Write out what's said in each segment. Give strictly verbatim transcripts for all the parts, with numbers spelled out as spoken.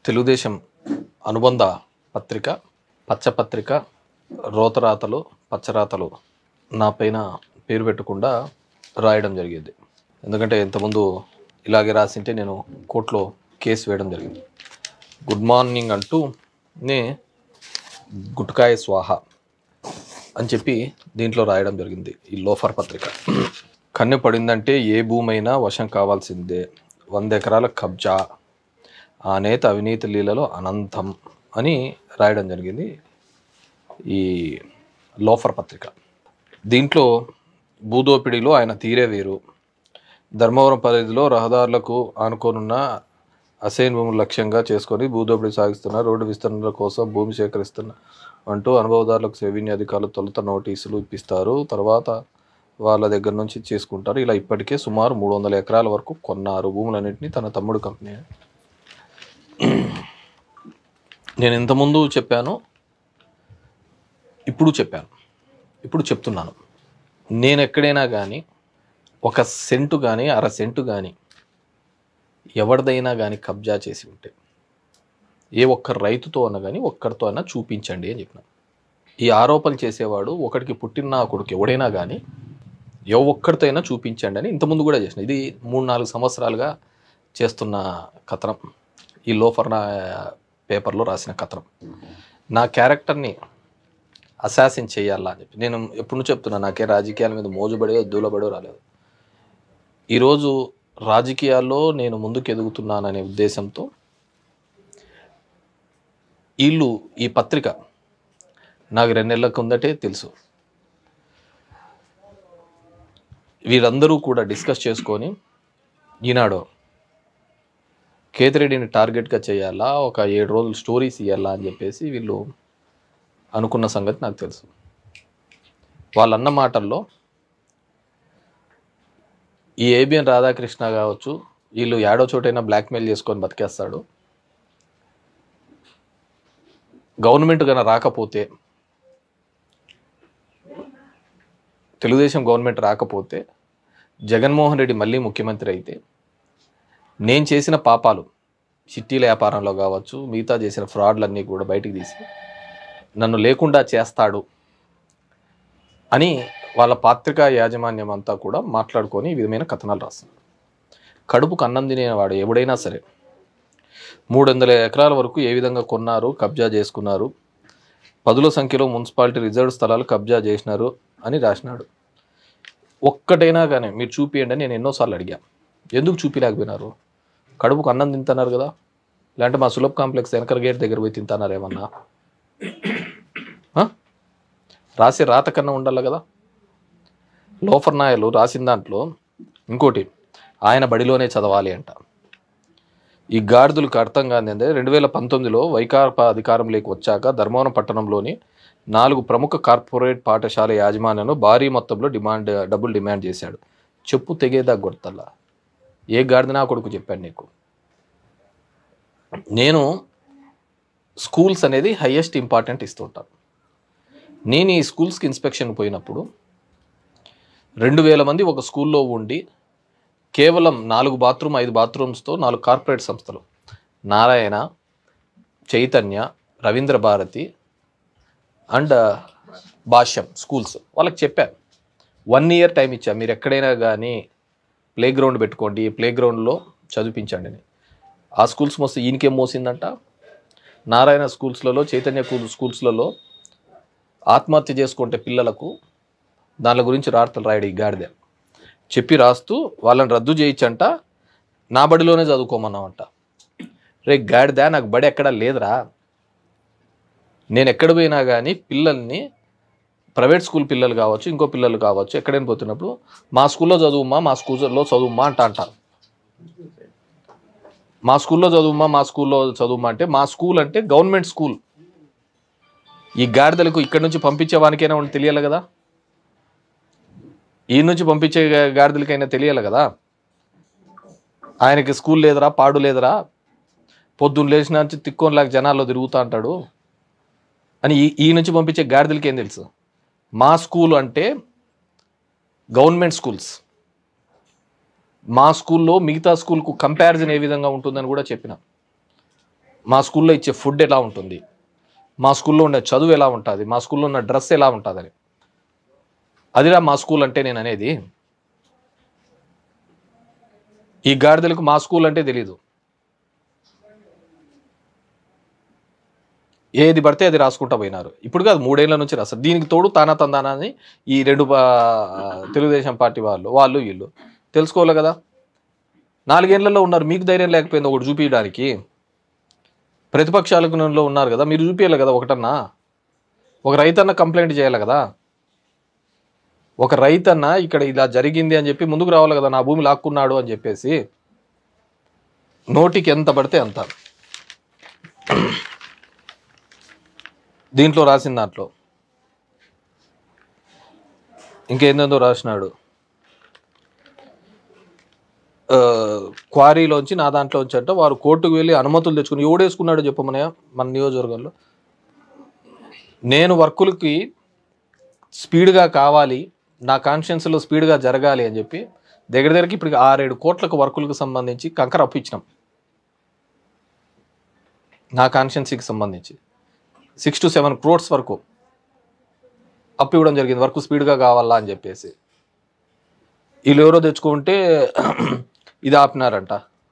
తెలుగుదేశం అనుబంధ పత్రిక పచ్చపత్రిక రోతరాతలు పచ్చరాతలు నా పైన పేరు పెట్టకుండా రాయడం జరిగేది. ఎందుకంటే ఇంతకుముందు ఇలాగే రాసింటే నేను కోర్టులో కేసు వేయడం జరిగింది. గుడ్ మార్నింగ్ అంటూ నే గుట్కాయ స్వాహ అని చెప్పి దీంట్లో రాయడం జరిగింది. ఈ లోఫర్ పత్రిక కన్ను పడిందంటే ఏ భూమైనా వశం కావాల్సిందే, వంద ఎకరాల కబ్జా, ఆ నేత అవినీతి లీలలో అనంతం అని రాయడం జరిగింది ఈ లోఫర్ పత్రిక. దీంట్లో భూదోపిడీలో ఆయన తీరే వేరు, ధర్మవరం పరిధిలో రహదారులకు ఆనుకోనున్న అసైన్ భూములు లక్ష్యంగా చేసుకొని భూదోపిడీ సాగిస్తున్న, రోడ్డు విస్తరణ కోసం భూమి సేకరిస్తున్న అంటూ అనుభవదారులకు రెవెన్యూ అధికారులు తొలుత నోటీసులు ఇప్పిస్తారు, తర్వాత వాళ్ళ దగ్గర నుంచి చేసుకుంటారు. ఇలా ఇప్పటికే సుమారు మూడు వందల ఎకరాల వరకు కొన్నారు. భూములన్నింటినీ తన తమ్ముడు కంపెనీ. నేను ఇంతకుముందు చెప్పాను, ఇప్పుడు చెప్పాను, ఇప్పుడు చెప్తున్నాను. నేను ఎక్కడైనా కానీ ఒక సెంటు కానీ అర సెంటు కానీ ఎవరిదైనా కానీ కబ్జా చేసి ఉంటే ఏ ఒక్క రైతుతో అన్నా కానీ ఒక్కరితో అన్నా చూపించండి అని చెప్పిన. ఈ ఆరోపణలు చేసేవాడు ఒకటికి పుట్టిన కొడుకు ఎవడైనా కానీ ఏ ఒక్కరితో అయినా చూపించండి అని ఇంతకుముందు కూడా చేసిన. ఇది మూడు నాలుగు సంవత్సరాలుగా చేస్తున్న కథనం. ఈ లోఫర్ నా పేపర్లో రాసిన కథనం. నా క్యారెక్టర్ని అసాసిన్ చేయాలా అని చెప్పి నేను ఎప్పుడు చెప్తున్నా. నాకే రాజకీయాల మీద మోజుబడో దూలబడో రాలేదు. ఈరోజు రాజకీయాల్లో నేను ముందుకు ఎదుగుతున్నాననే ఉద్దేశంతో వీళ్ళు ఈ పత్రిక నాకు రెండు నెలల కిందటే తెలుసు. వీరందరూ కూడా డిస్కస్ చేసుకొని ఈనాడు కేతిరెడ్డిని టార్గెట్గా చేయాలా, ఒక ఏడు రోజులు స్టోరీస్ ఇవ్వాలా అని చెప్పేసి వీళ్ళు అనుకున్న సంగతి నాకు తెలుసు. వాళ్ళన్న మాటల్లో ఈ ఏబిఎన్ రాధాకృష్ణ కావచ్చు, వీళ్ళు ఏడో చోటైనా బ్లాక్మెయిల్ చేసుకొని బతికేస్తాడు, గవర్నమెంట్ కన్నా రాకపోతే, తెలుగుదేశం గవర్నమెంట్ రాకపోతే, జగన్మోహన్ రెడ్డి మళ్ళీ ముఖ్యమంత్రి అయితే నేను చేసిన పాపాలు చిట్టీల వ్యాపారంలో కావచ్చు, మిగతా చేసిన ఫ్రాడ్లన్నీ కూడా బయటికి తీసి నన్ను లేకుండా చేస్తాడు అని వాళ్ళ పత్రికా యాజమాన్యం అంతా కూడా మాట్లాడుకొని ఈ విధమైన కథనాలు రాస్తారు. కడుపుకు అన్నం తినేవాడు ఎవడైనా సరే మూడు వందల ఎకరాల వరకు ఏ విధంగా కొన్నారు, కబ్జా చేసుకున్నారు, పదుల సంఖ్యలో మున్సిపాలిటీ రిజర్వ్ స్థలాలు కబ్జా చేసినారు అని రాసినాడు. ఒక్కటైనా కానీ మీరు చూపియండి అని నేను ఎన్నోసార్లు అడిగా. ఎందుకు చూపిలేకపోయినారు? కడుపుకు అన్నం తింటున్నారు కదా, లేదంటే మా సులభ్ కాంప్లెక్స్ వెనకర గేట్ దగ్గర పోయి తింటున్నారు ఏమన్నా? రాసే రాత కన్నా ఉండాలి కదా. లోఫర్ నాయలు రాసిన దాంట్లో ఇంకోటి, ఆయన బడిలోనే చదవాలి అంట. ఈ గాడిదలకు అర్థం కానిదే రెండు వేల పంతొమ్మిదిలో వైకాపా అధికారంలోకి వచ్చాక ధర్మవరం పట్టణంలోని నాలుగు ప్రముఖ కార్పొరేట్ పాఠశాల యాజమాన్యాన్ని భారీ మొత్తంలో డిమాండ్ డబ్బులు డిమాండ్ చేశాడు. చెప్పు తెగేదా గొడతల్లా? ఏ గాడిద నా కొడుకు చెప్పాను నీకు? నేను స్కూల్స్ అనేది హయ్యెస్ట్ ఇంపార్టెంట్ ఇస్తుంటాను. నేను ఈ స్కూల్స్కి ఇన్స్పెక్షన్ పోయినప్పుడు రెండు వేల మంది ఒక స్కూల్లో ఉండి కేవలం నాలుగు బాత్రూమ్ ఐదు బాత్రూమ్స్తో నాలుగు కార్పొరేట్ సంస్థలు నారాయణ, చైతన్య, రవీంద్ర భారతి అండ్ భాష్యం స్కూల్స్ వాళ్ళకి చెప్పాను. వన్ ఇయర్ టైం ఇచ్చా, మీరు ఎక్కడైనా కానీ ప్లే గ్రౌండ్ పెట్టుకోండి, ప్లే గ్రౌండ్లో చదివించండి అని. ఆ స్కూల్స్ మోస్తే ఈయనకేం మోసిందంట. నారాయణ స్కూల్స్లలో, చైతన్య స్కూల్స్లలో ఆత్మహత్య చేసుకుంటే పిల్లలకు దాని గురించి రాతలు రాయడు ఈ గాడిద. చెప్పి రాస్తూ వాళ్ళని రద్దు చేయించంట, నా బడిలోనే చదువుకోమన్నామంట. రే గాడిద, నాకు బడి ఎక్కడా లేదురా. నేను ఎక్కడ పోయినా కానీ పిల్లల్ని, ప్రైవేట్ స్కూల్ పిల్లలు కావచ్చు, ఇంకో పిల్లలు కావచ్చు, ఎక్కడైనా పోతున్నప్పుడు మా స్కూల్లో చదువుమ్మా, మా స్కూల్లో చదువుమ్మా అంట అంటారు. మా స్కూల్లో చదువుమ్మా, మా స్కూల్లో చదువుమ్మా అంటే మా స్కూల్ అంటే గవర్నమెంట్ స్కూల్. ఈ గాడిదలకు ఇక్కడి నుంచి పంపించే వానికైనా ఉండి తెలియాలి కదా, ఈ నుంచి పంపించే గాడిదలకైనా తెలియాలి కదా. ఆయనకి స్కూల్ లేదురా, పాడు లేదురా, పొద్దున్న లేచిన నుంచి తిక్కోనిలాగా జనాల్లో తిరుగుతూ అంటాడు అని ఈ ఈ నుంచి పంపించే గాడిదలకి ఏం తెలుసు? మా స్కూల్ అంటే గవర్నమెంట్ స్కూల్స్. మా స్కూల్లో మిగతా స్కూల్కు కంపారిజన్ ఏ విధంగా ఉంటుందని కూడా చెప్పిన. మా స్కూల్లో ఇచ్చే ఫుడ్ ఎలా ఉంటుంది, మా స్కూల్లో ఉండే చదువు ఎలా ఉంటుంది, మా స్కూల్లో ఉన్న డ్రెస్ ఎలా ఉంటుందని. అదిరా మా స్కూల్ అంటే నేను అనేది. ఈ గాడిదలకు మా స్కూల్ అంటే తెలీదు. ఏది పడితే అది రాసుకుంటా పోయినారు. ఇప్పుడు కాదు, మూడేళ్ల నుంచి రాస్తారు. దీనికి తోడు తానా తందానా అని ఈ రెండు తెలుగుదేశం పార్టీ వాళ్ళు వాళ్ళు వీళ్ళు తెలుసుకోవాలి కదా. నాలుగేళ్లలో ఉన్నారు, మీకు ధైర్యం లేకపోయింది ఒకటి చూపించడానికి. ప్రతిపక్షాలకు ఉన్నారు కదా, మీరు చూపించాలి కదా ఒకటన్నా. ఒక రైతన్న కంప్లైంట్ చేయాలి కదా, ఒక రైతన్న ఇక్కడ ఇలా జరిగింది అని చెప్పి ముందుకు రావాలి కదా, నా భూమి లాక్కున్నాడు అని చెప్పేసి. నోటికి ఎంత పడితే అంత. దీంట్లో రాసిన దాంట్లో ఇంకేందేందో రాసినాడు. క్వారీలోంచి నా దాంట్లోంచి అంటే వారు కోర్టుకు వెళ్ళి అనుమతులు తెచ్చుకుని ఎవడేసుకున్నాడో చెప్పమనే మన నియోజకవర్గంలో. నేను వర్కులకి స్పీడ్గా కావాలి, నా కాన్షియన్స్లో స్పీడ్గా జరగాలి అని చెప్పి దగ్గర దగ్గరికి ఇప్పుడు ఆరేడు కోట్లకు వర్కులకు సంబంధించి కంకర అప్పు ఇచ్చినాం. నా కాన్షియన్సీకి సంబంధించి సిక్స్ టు సెవెన్ క్రోడ్స్ వరకు అప్పు ఇవ్వడం జరిగింది, వర్క్ స్పీడ్గా కావాలా అని చెప్పేసి. వీళ్ళు ఎవరో తెచ్చుకుంటే ఇది ఆపినారంట.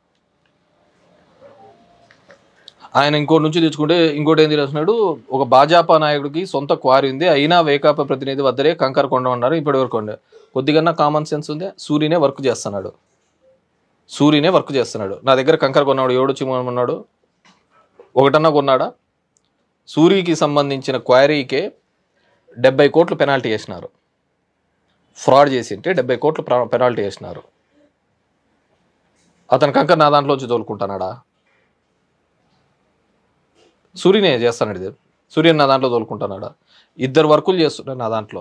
ఆయన ఇంకోటి నుంచి తెచ్చుకుంటే ఇంకోటి ఏం రాసినాడు, ఒక భాజపా నాయకుడికి సొంత క్వారీ ఉంది, అయినా వేకాపా ప్రతినిధి వద్దరే కంకర కొండ ఉన్నారు, ఇప్పటి వరకు కొండ. కొద్దిగా కామన్ సెన్స్ ఉంది. సూర్యనే వర్క్ చేస్తున్నాడు, సూర్యనే వర్క్ చేస్తున్నాడు. నా దగ్గర కంకర కొన్నాడు, ఎవడు చిమ్మన్నాడు, ఒకటన్నా కొన్నాడా? సూర్యకి సంబంధించిన క్వారీకే డెబ్బై కోట్లు పెనాల్టీ వేసినారు. ఫ్రాడ్ చేసి ఉంటే డెబ్బై కోట్లు పెనాల్టీ వేసినారు. అతని కంకర నా దాంట్లోంచి తోలుకుంటానాడా? సూర్యనే చేస్తాడు ఇది, సూర్యని నా దాంట్లో తోలుకుంటున్నాడా? ఇద్దరు వర్కులు చేస్తున్నారు నా దాంట్లో.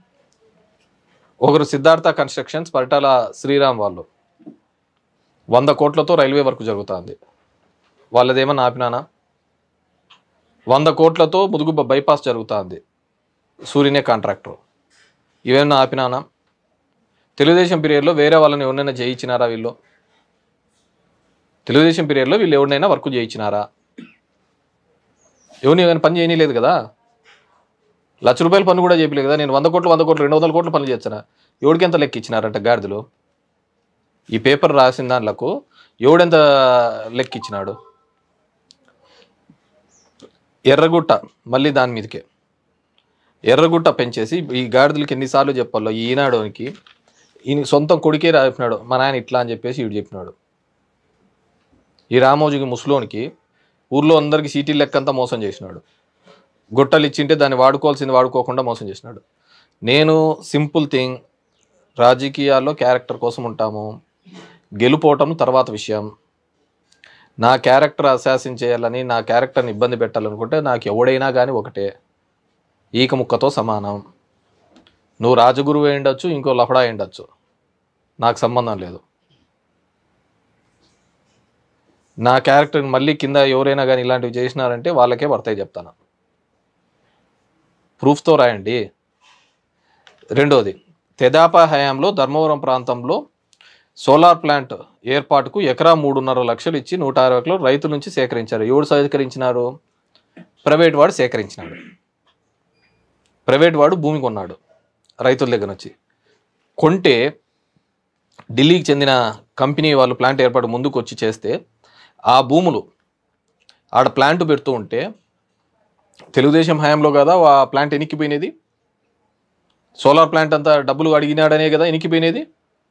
ఒకరు సిద్ధార్థ కన్స్ట్రక్షన్స్, పరిటాల శ్రీరామ్ వాళ్ళు వంద కోట్లతో రైల్వే వర్క్ జరుగుతుంది. వాళ్ళదేమన్నా ఆపినానా? వంద కోట్లతో ముదుగు బైపాస్ జరుగుతుంది, సూర్యనే కాంట్రాక్టర్. ఇవేమన్నా ఆపినానా? తెలుగుదేశం పీరియడ్లో వేరే వాళ్ళని ఎవరినైనా చేయించినారా వీళ్ళు? తెలుగుదేశం పీరియడ్లో వీళ్ళు ఎవరినైనా వర్క్ చేయించినారా? ఎవరిని కానీ పని చేయలేదు కదా. లక్ష రూపాయల పని కూడా చేయలేదు కదా. నేను వంద కోట్లు వంద కోట్లు రెండు వందల కోట్లు పనులు చేస్తాను. ఎవడికి ఎంత లెక్క ఇచ్చినారంట గాడిదలు? ఈ పేపర్ రాసిన దాంట్లకు ఎవడెంత లెక్క ఇచ్చినాడు? ఎర్రగుట్ట మళ్ళీ దాని మీదకే ఎర్రగుట్ట పెంచేసి ఈ గాడిదలకి ఎన్నిసార్లు చెప్పాలో. ఈనాడుకి ఈయన సొంతం కొడుకే రాపినాడు, మా నాయన ఇట్లా అని చెప్పేసి వీడు చెప్పినాడు. ఈ రామోజీకి ముసలోనికి ఊర్లో అందరికీ సీటీ లెక్కంతా మోసం చేసినాడు. గుట్టలు ఇచ్చింటే దాన్ని వాడుకోవాల్సింది వాడుకోకుండా మోసం చేసినాడు. నేను సింపుల్ థింగ్, రాజకీయాల్లో క్యారెక్టర్ కోసం ఉంటాము, గెలుపోవటం తర్వాత విషయం. నా క్యారెక్టర్ అసాసిన్ చేయాలని, నా క్యారెక్టర్ని ఇబ్బంది పెట్టాలనుకుంటే నాకు ఎవడైనా కానీ ఒకటే, ఈక ముక్కతో సమానం. నువ్వు రాజగురువు అయిండొచ్చు, ఇంకో లఫడా అయిండొచ్చు, నాకు సంబంధం లేదు. నా క్యారెక్టర్ని మళ్ళీ కింద ఎవరైనా కానీ ఇలాంటివి చేసినారంటే వాళ్ళకే పడతాయి చెప్తాను. ప్రూఫ్తో రాయండి. రెండోది, తెదాపా హయాంలో ధర్మవరం ప్రాంతంలో సోలార్ ప్లాంట్ ఏర్పాటుకు ఎకరా మూడున్నర లక్షలు ఇచ్చి నూట అరవై కిలో రైతుల నుంచి సేకరించారు. ఎవడు సేకరించినారు? ప్రైవేట్ వాడు సేకరించినాడు. ప్రైవేట్ వాడు భూమి కొన్నాడు రైతుల దగ్గర నుంచి. కొంటే ఢిల్లీకి చెందిన కంపెనీ వాళ్ళు ప్లాంట్ ఏర్పాటు ముందుకు వచ్చి చేస్తే ఆ భూములు ఆడ ప్లాంట్ పెడుతూ ఉంటే తెలుగుదేశం హయాంలో కదా ఆ ప్లాంట్ ఎనిక్కిపోయినది. సోలార్ ప్లాంట్ అంతా డబ్బులు అడిగినాడనే కదా ఎనిక్కిపోయినది.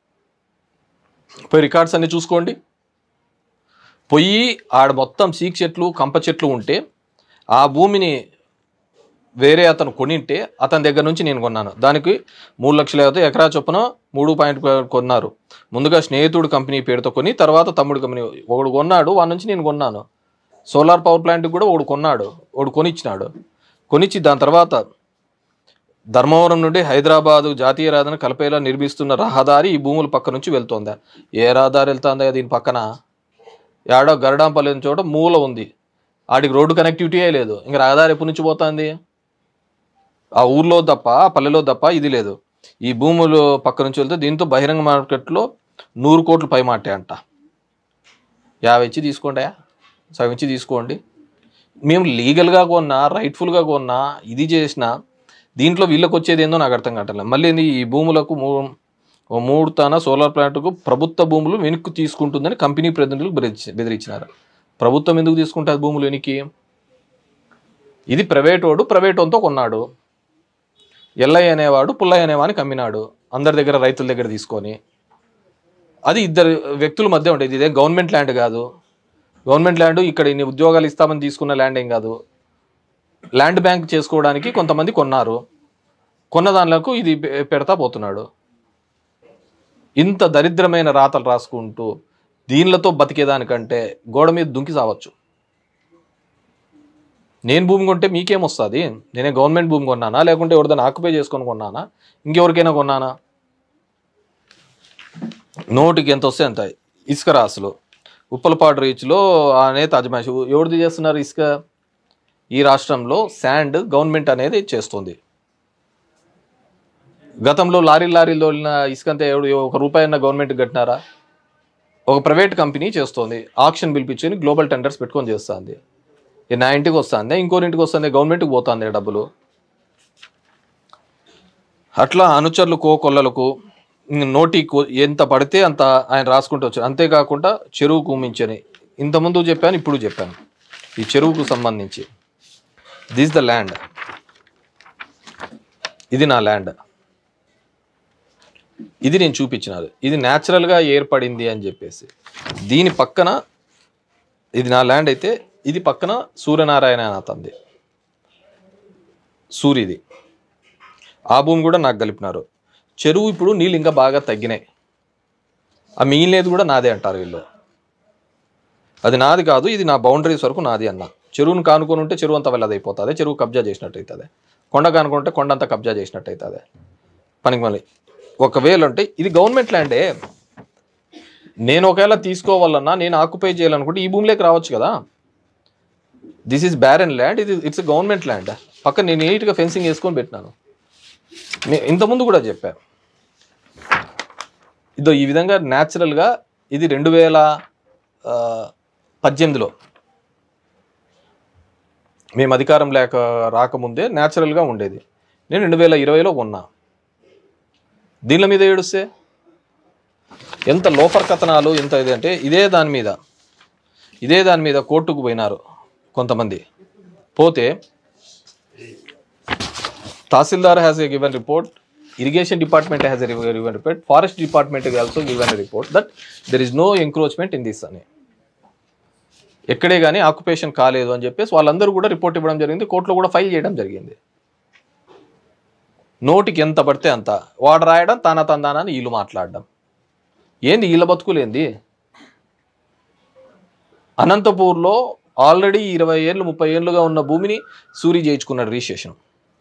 పోయి రికార్డ్స్ అన్నీ చూసుకోండి. పొయ్యి ఆడ మొత్తం సీక్ చెట్లు కంప చెట్లు ఉంటే ఆ భూమిని వేరే అతను కొనింటే అతని దగ్గర నుంచి నేను కొన్నాను. దానికి మూడు లక్షలు అయితే ఎకరా చొప్పున మూడు పాయింట్ కొన్నారు. ముందుగా స్నేహితుడు కంపెనీ పేరుతో కొని తర్వాత తమ్ముడు కంపెనీ ఒకడు కొన్నాడు, వాడి నుంచి నేను కొన్నాను. సోలార్ పవర్ ప్లాంట్కి కూడా ఒకడు కొన్నాడు, ఒకడు కొనిచ్చినాడు. కొనిచ్చి దాని తర్వాత ధర్మవరం నుండి హైదరాబాదు జాతీయ రహదారిని కలిపేలా నిర్మిస్తున్న రహదారి ఈ భూముల పక్క నుంచి వెళ్తుందా? ఏ రహదారి వెళ్తుందా? దీని పక్కన ఏడో గరడాంపల్లి చోట మూల ఉంది, ఆడికి రోడ్డు కనెక్టివిటీయే లేదు. ఇంకా రహదారి ఎప్పటి నుంచి పోతుంది? ఆ ఊర్లో తప్ప ఆ పల్లెలో తప్ప ఇది లేదు. ఈ భూములు పక్క నుంచి వెళ్తే దీంతో బహిరంగ మార్కెట్లో నూరు కోట్లు పై మాటే అంట. యాభై ఇచ్చి తీసుకోండి, సగం ఇచ్చి తీసుకోండి. మేము లీగల్గా కొన్నా, రైట్ఫుల్గా కొన్నా, ఇది చేసినా దీంట్లో వీళ్ళకి వచ్చేది ఏందో నాకు అర్థం కావట్లేదు. మళ్ళీ ఈ భూములకు మూ మూడు తాన సోలార్ ప్లాంట్కు ప్రభుత్వ భూములు వెనక్కి తీసుకుంటుందని కంపెనీ ప్రతినిధులు బెదిరించి బెదిరించినారు. ప్రభుత్వం ఎందుకు తీసుకుంటుంది భూములు వెనక్కి? ఇది ప్రైవేట్ వాడు ప్రైవేట్ వాడితో కొన్నాడు, ఎల్లయ్య అనేవాడు పుల్లయ్య అనేవాడిని అమ్మినాడు అందరి దగ్గర, రైతుల దగ్గర తీసుకొని. అది ఇద్దరు వ్యక్తుల మధ్య ఉండేది. ఇదే గవర్నమెంట్ ల్యాండ్ కాదు. గవర్నమెంట్ ల్యాండ్ ఇక్కడ ఇన్ని ఉద్యోగాలు ఇస్తామని తీసుకున్న ల్యాండ్ ఏం కాదు. ల్యాండ్ బ్యాంక్ చేసుకోవడానికి కొంతమంది కొన్నారు, కొన్న దానిలకు ఇది పెడతా పోతున్నాడు. ఇంత దరిద్రమైన రాతలు రాసుకుంటూ దీనిలతో బతికేదానికంటే గోడ మీద దుంకి సావచ్చు. నేను భూమి కొంటే మీకేమొస్తుంది? నేనే గవర్నమెంట్ భూమి కొన్నానా, లేకుంటే ఎవరిదైనా ఆక్యుపై చేసుకొని కొన్నానా, ఇంకెవరికైనా కొన్నానా? నోటికి ఎంత వస్తే అంత. ఇసుక రాసులు ఉప్పలపాడు రీచ్లో అనే తాజ్మహల్ ఎవరిది చేస్తున్నారు? ఇసుక ఈ రాష్ట్రంలో శాండ్ గవర్నమెంట్ అనేది చేస్తుంది. గతంలో లారీ లారీలో ఇసుక అంతా ఎవడు ఒక రూపాయి అన్న గవర్నమెంట్ కట్టినారా? ఒక ప్రైవేట్ కంపెనీ చేస్తుంది, ఆక్షన్ పిలిపించుకొని గ్లోబల్ టెండర్స్ పెట్టుకొని చేస్తుంది. నా ఇంటికి వస్తుంది, ఇంకోరింటికి వస్తుంది, గవర్నమెంట్కి పోతుంది డబ్బులు. అట్లా అనుచరులు కోకొల్లలకు నోటి ఎంత పడితే అంత ఆయన రాసుకుంటూ వచ్చారు. అంతేకాకుండా చెరువు కూమించని ఇంతకుముందు చెప్పాను, ఇప్పుడు చెప్పాను. ఈ చెరువుకు సంబంధించి దిస్ ద ల్యాండ్, ఇది నా ల్యాండ్, ఇది నేను చూపించినది, ఇది న్యాచురల్గా ఏర్పడింది అని చెప్పేసి. దీని పక్కన ఇది నా ల్యాండ్ అయితే ఇది పక్కన సూర్యనారాయణ అతంది సూర్యది, ఆ భూమి కూడా నాకు కలిపినారు. చెరువు ఇప్పుడు నీళ్ళు ఇంకా బాగా తగ్గినాయి, ఆ మిగిలినది కూడా నాదే అంటారు వీళ్ళు. అది నాది కాదు, ఇది నా బౌండరీస్ వరకు నాది అన్న. చెరువును కానుకొని ఉంటే చెరువు అంతా వెళ్ళది అయిపోతుంది, చెరువు కబ్జా చేసినట్టు అవుతుంది. కొండ కానుకుంటే కొండ అంతా కబ్జా చేసినట్టు అవుతుంది పనికి మళ్ళీ. ఒకవేళ అంటే ఇది గవర్నమెంట్ ల్యాండే, నేను ఒకవేళ తీసుకోవాలన్నా, నేను ఆక్యుపై చేయాలనుకుంటే ఈ భూమిలోకి రావచ్చు కదా. దిస్ ఈజ్ బ్యారన్ ల్యాండ్, ఇది ఇట్స్ గవర్నమెంట్ ల్యాండ్. పక్కన నేను నీట్గా ఫెన్సింగ్ వేసుకొని పెట్టినాను. ఇంతకుముందు కూడా చెప్పాను. ఇదో ఈ విధంగా న్యాచురల్గా ఇది రెండు వేల పద్దెనిమిదిలో మేము అధికారం లేక రాకముందే న్యాచురల్గా ఉండేది. నేను రెండు వేల ఇరవైలో కొన్నా. దీనిల మీద ఏడుస్తే ఎంత లోఫర్ కథనాలు, ఎంత ఇది అంటే ఇదే దాని మీద ఇదే దాని మీద కోర్టుకు పోయినారు కొంతమంది. పోతే tahsildar has a given report, irrigation department has a given report, forest department also given report that there is no encroachment in this అని. ఎక్కడే కానీ ఆక్యుపేషన్ కాలేదు అని చెప్పేసి వాళ్ళందరూ కూడా రిపోర్ట్ ఇవ్వడం జరిగింది, కోర్టులో కూడా ఫైల్ చేయడం జరిగింది. నోటికి ఎంత పడితే అంత వాడు రాయడం, తాన తందానని వీళ్ళు మాట్లాడడం. ఏంది వీళ్ళ బతుకులేంది? అనంతపూర్లో ఆల్రెడీ ఇరవై ఏళ్ళు ముప్పై ఏళ్ళుగా ఉన్న భూమిని సూరి చేయించుకున్నాడు రిజిస్ట్రేషన్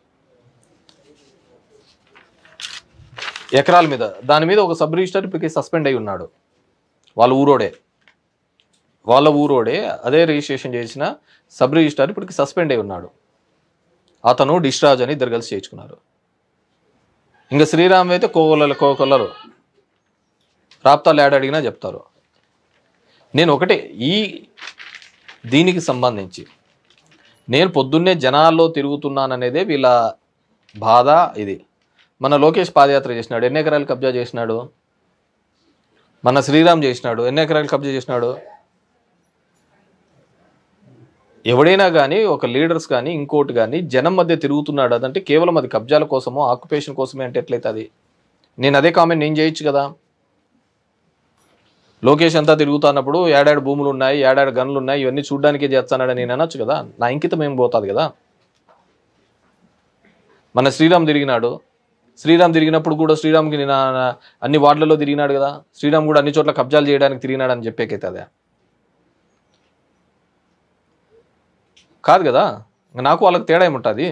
ఎకరాల మీద. దాని మీద ఒక సబ్ రిజిస్టర్ ఇప్పటికే సస్పెండ్ అయి ఉన్నాడు. వాళ్ళ ఊరోడే వాళ్ళ ఊరోడే అదే రిజిస్ట్రేషన్ చేసిన సబ్ రిజిస్టర్ ఇప్పటికి సస్పెండ్ అయి ఉన్నాడు. అతను డిశ్చార్జ్ అని ఇద్దరు కలిసి చేయించుకున్నారు. ఇంకా శ్రీరామ్ అయితే కోకొల్లలు కోకొల్లరు రాప్తాలు ఏడ అడిగినా చెప్తారు. నేను ఒకటే, ఈ దీనికి సంబంధించి నేను పొద్దున్నే జనాల్లో తిరుగుతున్నాననేదే వీళ్ళ బాధ. ఇది మన లోకేష్ పాదయాత్ర చేసినాడు, ఎన్ని ఎకరాలు కబ్జా చేసినాడు? మన శ్రీరామ్ చేసినాడు, ఎన్ని ఎకరాలు కబ్జా చేసినాడు? ఎవడైనా కానీ ఒక లీడర్స్ కానీ ఇంకోటి కానీ జనం మధ్య తిరుగుతున్నాడు అదంటే కేవలం అది కబ్జాల కోసమో ఆక్యుపేషన్ కోసమే అంటే ఎట్లయితుంది? నేను అదే కామెంట్ నేను చేయొచ్చు కదా. లోకేష్ అంతా తిరుగుతున్నప్పుడు ఏడాడు భూములు ఉన్నాయి, ఏడాడు గన్లు ఉన్నాయి, ఇవన్నీ చూడ్డానికే చేస్తానని నేను అనొచ్చు కదా. నా ఇంకితం ఏం పోతుంది కదా. మన శ్రీరామ్ తిరిగినాడు, శ్రీరామ్ తిరిగినప్పుడు కూడా శ్రీరామ్కి నేను అన్ని వార్డులలో తిరిగినాడు కదా. శ్రీరామ్ కూడా అన్ని చోట్ల కబ్జాలు చేయడానికి తిరిగినాడు అని చెప్పేకైతుందా? కాదు కదా. నాకు వాళ్ళకి తేడా ఏముంటుంది?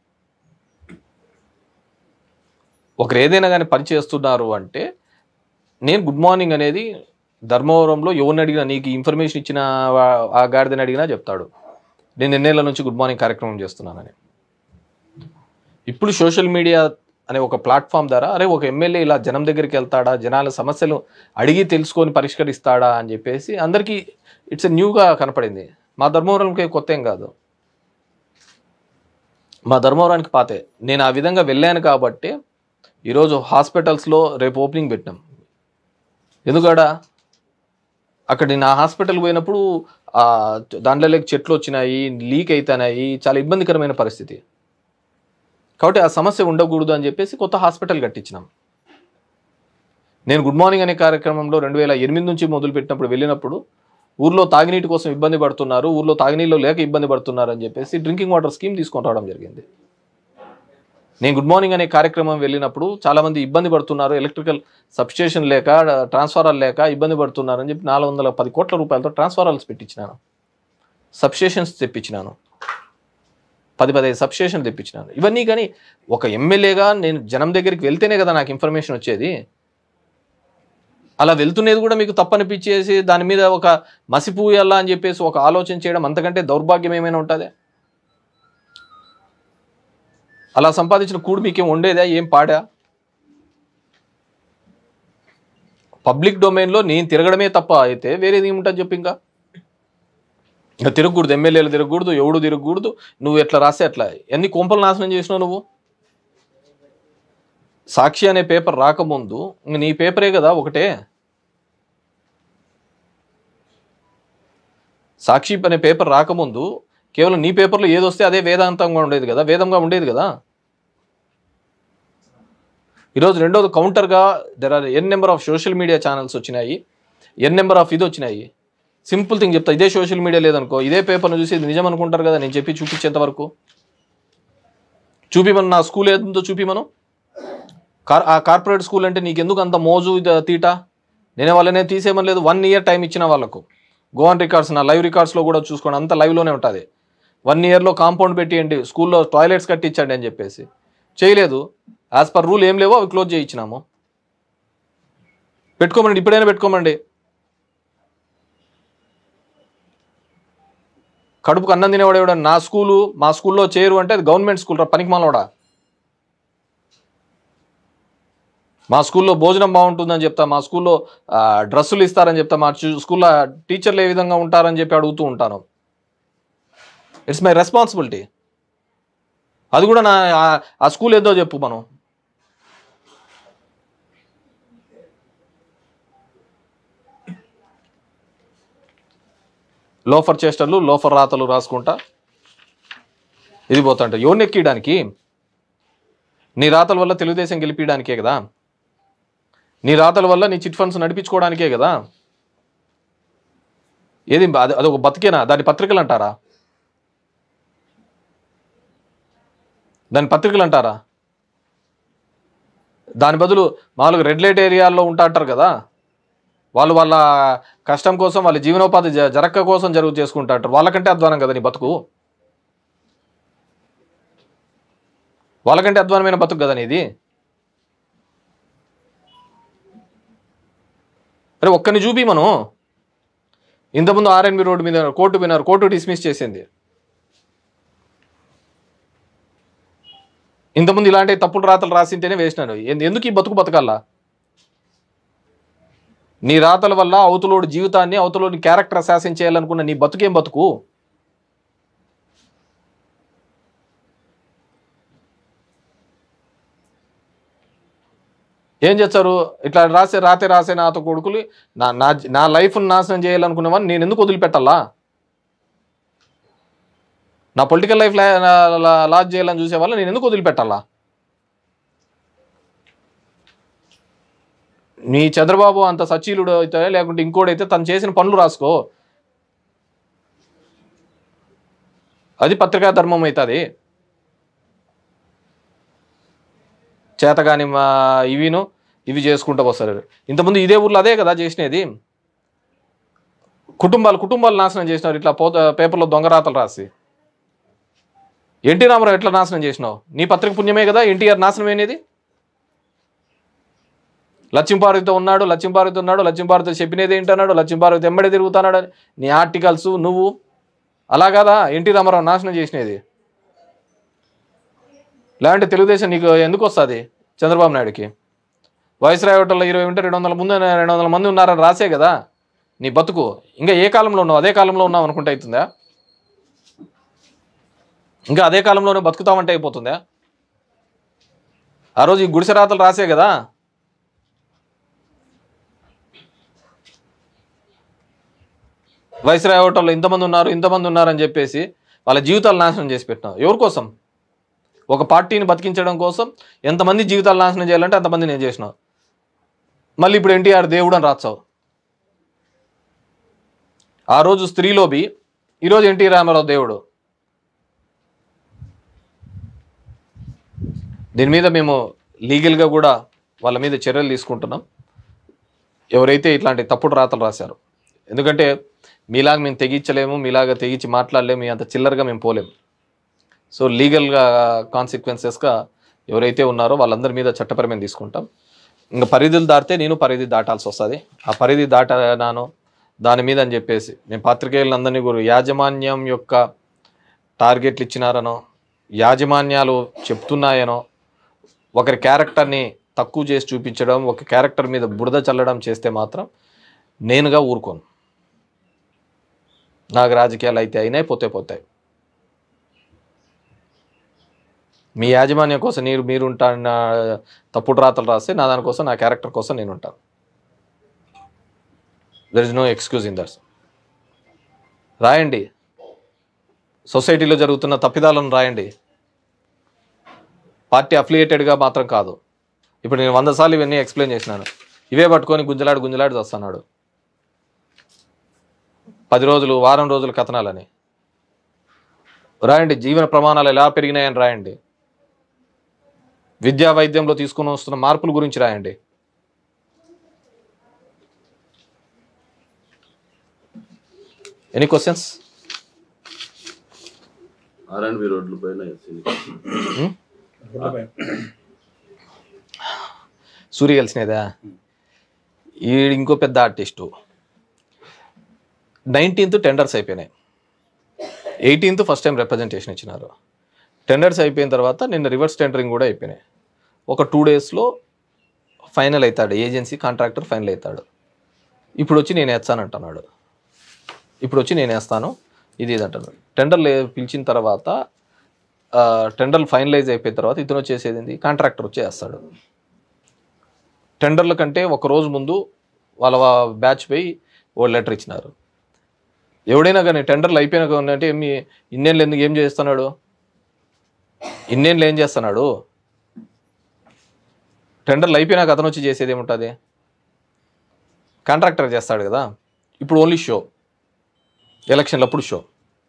ఒకరు ఏదైనా కానీ పని చేస్తున్నారు అంటే, నేను గుడ్ మార్నింగ్ అనేది ధర్మవరంలో ఎవరిని అడిగినా, నీకు ఇన్ఫర్మేషన్ ఇచ్చిన ఆ గాడిదని అడిగినా చెప్తాడు నేను ఎన్నేళ్ల నుంచి గుడ్ మార్నింగ్ కార్యక్రమం చేస్తున్నానని. ఇప్పుడు సోషల్ మీడియా అనే ఒక ప్లాట్ఫామ్ ద్వారా అరే ఒక ఎమ్మెల్యే ఇలా జనం దగ్గరికి వెళ్తాడా, జనాల సమస్యలు అడిగి తెలుసుకొని పరిష్కరిస్తాడా అని చెప్పేసి అందరికీ ఇట్స్ ఎ న్యూగా కనపడింది. మా ధర్మవరంకి కొత్త ఏం కాదు. మా ధర్మవరానికి పాతే. నేను ఆ విధంగా వెళ్ళాను కాబట్టి ఈరోజు హాస్పిటల్స్లో రేపు ఓపెనింగ్ పెట్టినాం. ఎందుకడా అక్కడ నా హాస్పిటల్కి పోయినప్పుడు దాంట్లోకి చెట్లు వచ్చినాయి, లీక్ అవుతున్నాయి, చాలా ఇబ్బందికరమైన పరిస్థితి. కాబట్టి ఆ సమస్య ఉండకూడదు అని చెప్పేసి కొత్త హాస్పిటల్ కట్టించినాం. నేను గుడ్ మార్నింగ్ అనే కార్యక్రమంలో రెండు వేల ఎనిమిది నుంచి మొదలుపెట్టినప్పుడు వెళ్ళినప్పుడు ఊర్లో తాగినీటి కోసం ఇబ్బంది పడుతున్నారు, ఊర్లో తాగినీళ్ళు లేక ఇబ్బంది పడుతున్నారు అని చెప్పేసి డ్రింకింగ్ వాటర్ స్కీమ్ తీసుకొని రావడం జరిగింది. నేను గుడ్ మార్నింగ్ అనే కార్యక్రమం వెళ్ళినప్పుడు చాలామంది ఇబ్బంది పడుతున్నారు, ఎలక్ట్రికల్ సబ్స్టేషన్ లేక ట్రాన్స్ఫారాలు లేక ఇబ్బంది పడుతున్నారు అని చెప్పి నాలుగు వందల పది కోట్ల రూపాయలతో ట్రాన్స్ఫారాల్స్ పెట్టించినాను, సబ్స్టేషన్స్ తెప్పించినాను, పది పదిహేను సబ్స్టేషన్ తెప్పించినాను. ఇవన్నీ కానీ ఒక ఎమ్మెల్యేగా నేను జనం దగ్గరికి వెళ్తేనే కదా నాకు ఇన్ఫర్మేషన్ వచ్చేది. అలా వెళ్తున్నది కూడా మీకు తప్పనిపించేసి దాని మీద ఒక మసిపూయల్లా అని చెప్పేసి ఒక ఆలోచన చేయడం అంతకంటే దౌర్భాగ్యం ఏమైనా ఉంటుంది? అలా సంపాదించిన కూడు మీకేం ఉండేదా? ఏం పాడా? పబ్లిక్ డొమైన్లో నేను తిరగడమే తప్ప అయితే వేరేది ఏముంటుంది చెప్పు? ఇంకా ఇంకా తిరగకూడదు, ఎమ్మెల్యేలు తిరగకూడదు, ఎవడు తిరగకూడదు, నువ్వు ఎట్లా రాస్తే అట్లా. ఎన్ని కొంపలు నాశనం చేసినావు నువ్వు. సాక్షి అనే పేపర్ రాకముందు నీ పేపరే కదా ఒకటే. సాక్షి అనే పేపర్ రాకముందు కేవలం నీ పేపర్లో ఏదొస్తే అదే వేదాంతంగా ఉండేది కదా, వేదంగా ఉండేది కదా. ఈరోజు రెండోది కౌంటర్గా there are n number of social media channels వచ్చినాయి, ఎన్ నెంబర్ ఆఫ్ ఇది వచ్చినాయి. సింపుల్ థింగ్ చెప్తా, ఇదే సోషల్ మీడియా లేదనుకో, ఇదే పేపర్ను చూసి ఇది నిజం అనుకుంటారు కదా. నేను చెప్పి చూపించేంత వరకు చూపిమను, నా స్కూల్ ఏదో చూపిమను. కార్ ఆ కార్పొరేట్ స్కూల్ అంటే నీకు ఎందుకు అంత మోజు తీట? నేనే వాళ్ళనే తీసేయమని లేదు. వన్ ఇయర్ టైం ఇచ్చిన వాళ్ళకు. గోవన్ రికార్డ్స్ నా లైవ్ రికార్డ్స్లో కూడా చూసుకోండి, అంత లైవ్లోనే ఉంటుంది. వన్ ఇయర్లో కాంపౌండ్ పెట్టియండి, స్కూల్లో టాయిలెట్స్ కట్టించండి అని చెప్పేసి చేయలేదు. యాజ్ పర్ రూల్ ఏం లేవో అవి క్లోజ్ చేయించినాము. పెట్టుకోమండి, ఇప్పుడైనా పెట్టుకోమండి. కడుపుకు అన్నం తినేవాడు ఎవడ? నా స్కూలు మా స్కూల్లో చేరు అంటే అది గవర్నమెంట్ స్కూల్ రా పనికి మాలోడా. మా స్కూల్లో భోజనం బాగుంటుందని చెప్తా, మా స్కూల్లో డ్రెస్సులు ఇస్తారని చెప్తా, మా స్కూల్లో టీచర్లు ఏ విధంగా ఉంటారని చెప్పి అడుగుతూ ఉంటాను. It's my responsibility. అది కూడా నా ఆ స్కూల్ ఏదో చెప్పు. మనం లోఫర్ చేష్టలు, లోఫర్ రాతలు రాసుకుంటా ఇది పోతాంట. ఎవరిని ఎక్కియడానికి? నీ రాతల వల్ల తెలుగుదేశం గెలిపించడానికే కదా, నీ రాతల వల్ల నీ చిట్ ఫండ్స్ నడిపించుకోవడానికే కదా. ఏది అది అదొక బతికేనా? దాని పత్రికలు అంటారా? దాని పత్రికలు అంటారా? దాని బదులు మామూలుగా రెడ్ లైట్ ఏరియాల్లో ఉంటా అంటారు కదా, వాళ్ళు వాళ్ళ కష్టం కోసం, వాళ్ళ జీవనోపాధి జరక్క కోసం జరుగు చేసుకుంటా అంటారు. వాళ్ళకంటే అధ్వానం కదా నీ బతుకు, వాళ్ళకంటే అధ్వానమైన బతుకు కదా నీది. అరే ఒక్కని చూపి. మనం ఇంతకుముందు ఆర్ఎన్బి రోడ్డు మీద కోర్టు పోయినారు, కోర్టు డిస్మిస్ చేసింది. ఇంతకుముందు ఇలాంటి తప్పుడు రాతలు రాసింటేనే వేసినాను. ఎందుకు ఈ బతుకు బతకాలా? నీ రాతల వల్ల అవతలోడి జీవితాన్ని, అవతలోని క్యారెక్టర్ అసాసిన్ చేయాలనుకున్న నీ బతుకేం బతుకు? ఏం చేస్తారు? ఇట్లా రాసే రాతే రాసే నాతో కొడుకులు నా నా నా లైఫ్ను నాశనం చేయాలనుకున్నావని నేను ఎందుకు వదిలిపెట్టాలా? నా పొలిటికల్ లైఫ్ లాజ్ చేయాలని చూసే వాళ్ళ నేను ఎందుకు వదిలిపెట్టాలా? నీ చంద్రబాబు అంత సచీలుడు అయితే, లేకుంటే ఇంకోడైతే తను చేసిన పనులు రాసుకో, అది పత్రికా ధర్మం అవుతుంది. చేతగాని మా ఇవిను ఇవి చేసుకుంటూ వస్తారు. ఇంతకుముందు ఇదే ఊర్లో అదే కదా చేసినది. కుటుంబాలు కుటుంబాలు నాశనం చేసినారు ఇట్లా పో పేపర్లో దొంగ రాతలు రాసి. ఎన్టీ రామారావు ఎట్లా నాశనం చేసినావు? నీ పత్రిక పుణ్యమే కదా ఎన్టీఆర్ నాశనం అయినది. లక్ష్మీపార్వతితో ఉన్నాడు, లక్ష్మీపార్వతి ఉన్నాడు, లక్ష్మీపార్వతి చెప్పినది ఏంటన్నాడు, లక్ష్మీపార్వతి ఎమ్మడే తిరుగుతున్నాడు అని నీ ఆర్టికల్స్ నువ్వు. అలా కదా ఎన్టీ రామారావు నాశనం చేసినది. లేదంటే తెలుగుదేశం నీకు ఎందుకు వస్తుంది? చంద్రబాబు నాయుడుకి వైస్రాయ్ హోటల్లో ఇరవై ఉంటే రెండు వందల ముందు రెండు వందల మంది ఉన్నారని రాసే కదా నీ బతుకు. ఇంకా ఏ కాలంలో ఉన్నావు? అదే కాలంలో ఉన్నావు అనుకుంటే అవుతుందా? ఇంకా అదే కాలంలోనే బతుకుతామంటే అయిపోతుందా? ఆ రోజు ఈ గుడిసె రాతలు రాసే కదా వైస్రాయ్ హోటల్లో ఇంతమంది ఉన్నారు ఇంతమంది ఉన్నారని చెప్పేసి వాళ్ళ జీవితాలు నాశనం చేసి పెట్టినావు. ఎవరి కోసం? ఒక పార్టీని బతికించడం కోసం ఎంతమంది జీవితాలు నాశనం చేయాలంటే అంతమంది నేను చేసినావు. మళ్ళీ ఇప్పుడు ఎన్టీఆర్ దేవుడు అని రాచావు. ఆ రోజు స్త్రీలోబి, ఈరోజు ఎన్టీ రామారావు దేవుడు. దీని మీద మేము లీగల్గా కూడా వాళ్ళ మీద చర్యలు తీసుకుంటున్నాం, ఎవరైతే ఇట్లాంటి తప్పుడు రాతలు రాశారు. ఎందుకంటే మీలాగా మేము తెగించలేము, మీలాగా తెగించి మాట్లాడలేము, మీ అంత చిల్లరగా మేము పోలేము. సో లీగల్గా కాన్సిక్వెన్సెస్గా ఎవరైతే ఉన్నారో వాళ్ళందరి మీద చట్టపరమైన తీసుకుంటాం. ఇంకా పరిధులు దాటితే నేను పరిధి దాటాల్సి వస్తుంది. ఆ పరిధి దాటాను దాని మీద అని చెప్పేసి నేను పాత్రికేయులందరినీ కూడా యాజమాన్యం యొక్క టార్గెట్లు ఇచ్చినారనో, యాజమాన్యాలు చెప్తున్నాయనో, ఒకరి క్యారెక్టర్ని తక్కువ చేసి చూపించడం, ఒక క్యారెక్టర్ మీద బురద చల్లడం చేస్తే మాత్రం నేనుగా ఊరుకోను. నాకు రాజకీయాలు అయితే అయినాయి, పోతే పోతాయి. మీ యాజమాన్యం కోసం మీరు మీరు ఉంటాను తప్పుడు రాతలు రాస్తే నా దానికోసం, నా క్యారెక్టర్ కోసం నేను ఉంటాను. There is no excuse in that. రాయండి, సొసైటీలో జరుగుతున్న తప్పిదాలను రాయండి. పార్టీ అఫిలియేటెడ్గా మాత్రం కాదు. ఇప్పుడు నేను వంద సార్లు ఇవన్నీ ఎక్స్ప్లెయిన్ చేసినాను, ఇవే పట్టుకొని గుంజలాడు గుంజలాడు వస్తున్నాడు. పది రోజులు వారం రోజులు కథనాలని రాయండి. జీవన ప్రమాణాలు ఎలా పెరిగినాయని రాయండి. విద్యా వైద్యంలో తీసుకుని వస్తున్న మార్పుల గురించి రాయండి. Any questions? సూర్య కలిసినదా? ఈ ఇంకో పెద్ద ఆర్టిస్టు. నైన్టీన్త్ టెండర్స్ అయిపోయినాయి, ఎయిటీన్త్ ఫస్ట్ టైం రిప్రజెంటేషన్ ఇచ్చినారు. టెండర్స్ అయిపోయిన తర్వాత నిన్న రివర్స్ టెండరింగ్ కూడా అయిపోయినాయి. ఒక టూ డేస్లో ఫైనల్ అవుతాడు, ఏజెన్సీ కాంట్రాక్టర్ ఫైనల్ అవుతాడు. ఇప్పుడు వచ్చి నేను వేస్తానంటున్నాడు, ఇప్పుడు వచ్చి నేను వేస్తాను ఇది ఇది అంటున్నాడు. టెండర్లు పిలిచిన తర్వాత టెండర్లు ఫైనలైజ్ అయిపోయిన తర్వాత ఇతను వచ్చేసేది ఏంది, కాంట్రాక్టర్ వచ్చి వేస్తాడు. టెండర్ల కంటే ఒక రోజు ముందు వాళ్ళ బ్యాచ్ పోయి ఓ లెటర్ ఇచ్చినారు. ఎవడైనా కానీ టెండర్లు అయిపోయినా అంటే మీ ఇన్నేళ్ళు ఎందుకు ఏం చేస్తున్నాడు, ఇన్నేళ్ళు ఏం చేస్తున్నాడు? టెండర్లు అయిపోయినాక అతను వచ్చి చేసేది ఏముంటుంది? కాంట్రాక్టర్ చేస్తాడు కదా. ఇప్పుడు ఓన్లీ షో, ఎలక్షన్లప్పుడు షో,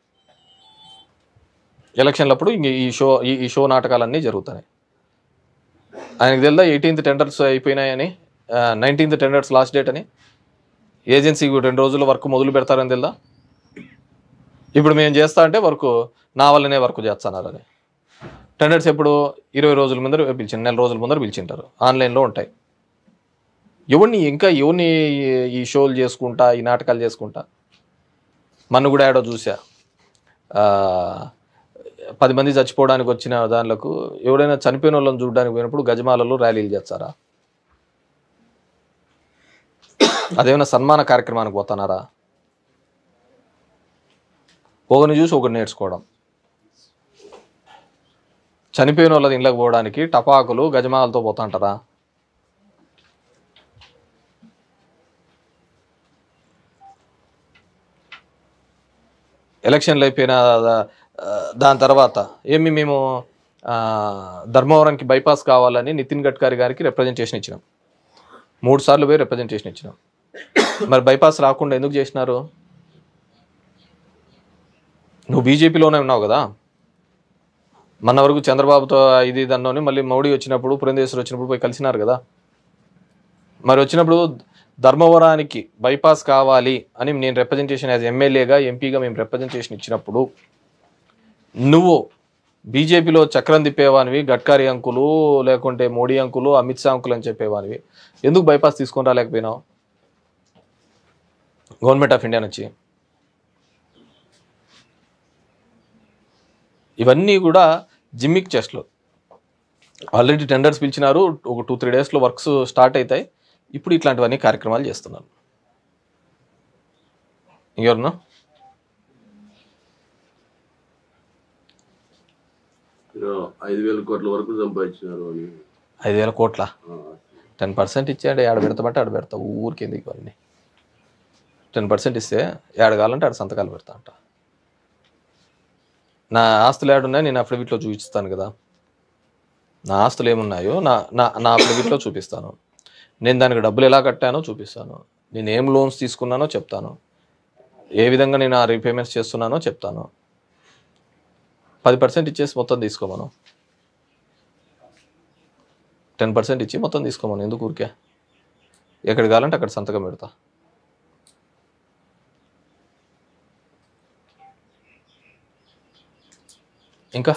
ఎలక్షన్లప్పుడు ఇంక ఈ షో ఈ షో నాటకాలన్నీ జరుగుతున్నాయి. ఆయనకు తెలుదా ఎయిటీన్త్ టెండర్స్ అయిపోయినాయని, నైన్టీన్త్ టెండర్స్ లాస్ట్ డేట్ అని, ఏజెన్సీ రెండు రోజుల వర్క్ మొదలు పెడతారని తెలుదా? ఇప్పుడు మేము చేస్తా అంటే వర్క్ నా వల్లనే వర్క్ చేస్తున్నారని. టెండర్స్ ఎప్పుడు ఇరవై రోజుల ముందర పిలిచింది, నెల రోజుల ముందర పిలిచింటారు, ఆన్లైన్లో ఉంటాయి. ఎవరిని ఇంకా ఎవరిని ఈ షోలు చేసుకుంటా ఈ నాటకాలు చేసుకుంటా. మన కూడా ఏడో చూసా, పది మంది చచ్చిపోవడానికి వచ్చిన దానిలకు ఎవడైనా చనిపోయిన వాళ్ళని చూడడానికి పోయినప్పుడు గజమాలలో ర్యాలీలు చేస్తారా? అదేమైనా సన్మాన కార్యక్రమానికి పోతున్నారా? ఒకరిని చూసి ఒకరు నేర్చుకోవడం. చనిపోయిన వాళ్ళది ఇళ్ళకి పోవడానికి టపాకులు గజమాలతో పోతుంటారా? ఎలక్షన్లు అయిపోయిన దాని తర్వాత ఏమి మేము ధర్మవరంకి బైపాస్ కావాలని నితిన్ గడ్కరీ గారికి రిప్రజెంటేషన్ ఇచ్చినాం. మూడు సార్లు పోయి రిప్రజెంటేషన్ ఇచ్చినాం. మరి బైపాస్ రాకుండా ఎందుకు చేసినారు? నువ్వు బీజేపీలోనే ఉన్నావు కదా. మన వరకు చంద్రబాబుతో ఇది దన్నోని మళ్ళీ మోడీ వచ్చినప్పుడు పురంధేశ్వరి వచ్చినప్పుడు పోయి కలిసినారు కదా. మరి వచ్చినప్పుడు ధర్మవరానికి బైపాస్ కావాలి అని నేను రిప్రజెంటేషన్ యాజ్ ఎమ్మెల్యేగా ఎంపీగా మేము రిప్రజెంటేషన్ ఇచ్చినప్పుడు నువ్వు బీజేపీలో చక్రం తిప్పేవానివి, గడ్కరీ అంకులు లేకుంటే మోడీ అంకులు అమిత్ షా అంకులు అని చెప్పేవానివి, ఎందుకు బైపాస్ తీసుకొని రాలేకపోయినావు గవర్నమెంట్ ఆఫ్ ఇండియా నుంచి? ఇవన్నీ కూడా జిమ్మిక్ చెస్ట్లు. ఆల్రెడీ టెండర్స్ పిలిచినారు, ఒక టూ త్రీ డేస్లో వర్క్స్ స్టార్ట్ అవుతాయి. ఇప్పుడు ఇట్లాంటివన్నీ కార్యక్రమాలు చేస్తున్నాను. ఇంకెవరన్నా? ఐదు వేల కోట్ల వరకు సంపాదించినారు అని. ఐదు వేల కోట్ల టెన్ పర్సెంట్ ఇచ్చాడు. ఆడ పెడతామంటే ఆడ పెడతా. ఊరికి ఎందుకు ఇవన్నీ? టెన్ పర్సెంట్ ఇస్తే ఏడ కావాలంటే ఆడ సంతకాలు పెడతా అంట. నా ఆస్తులు ఏడున్నాయి నేను అఫిడవిట్లో చూపిస్తాను కదా. నా ఆస్తులు ఏమున్నాయో నా నా నా అఫిడవిట్లో చూపిస్తాను. నేను దానికి డబ్బులు ఎలా కట్టానో చూపిస్తాను. నేను ఏం లోన్స్ తీసుకున్నానో చెప్తాను. ఏ విధంగా నేను ఆ రీపేమెంట్స్ చేస్తున్నానో చెప్తాను. పది పర్సెంట్ ఇచ్చేసి మొత్తం తీసుకోమను. టెన్ పర్సెంట్ ఇచ్చి మొత్తం తీసుకోమను. ఎందుకు ఊరికే? ఎక్కడికి కావాలంటే అక్కడ సంతకం పెడతా. ఇంకా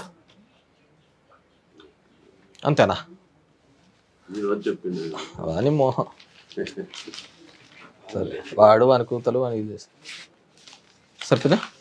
అంతేనా? చెప్పింది అని మోహం. సరే వాడు వాని కూతలు అని ఇది చేస్తా. సరిపోయిందా?